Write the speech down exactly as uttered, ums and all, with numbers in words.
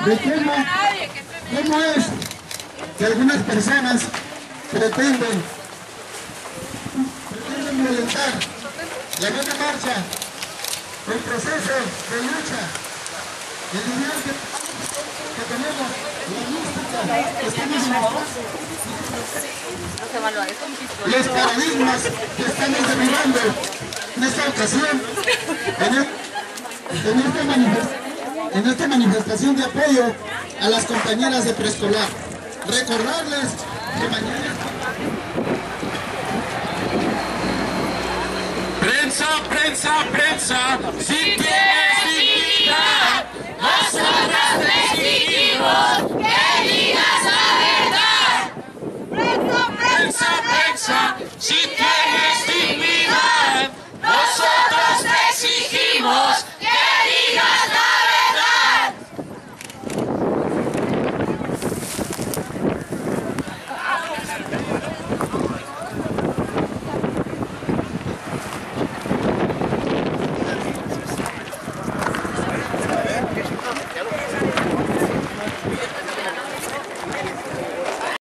de cómo, cómo es que algunas personas pretenden, pretenden violentar la buena marcha, el proceso de lucha, el ideal que, que tenemos, la mística que estamos en los paradigmas que estamos derribando en esta ocasión, en, el, en, esta manifest, en esta manifestación de apoyo a las compañeras de preescolar. Recordarles que mañana... Prensa, prensa, prensa, si tienes dignidad, nosotros decidimos que digas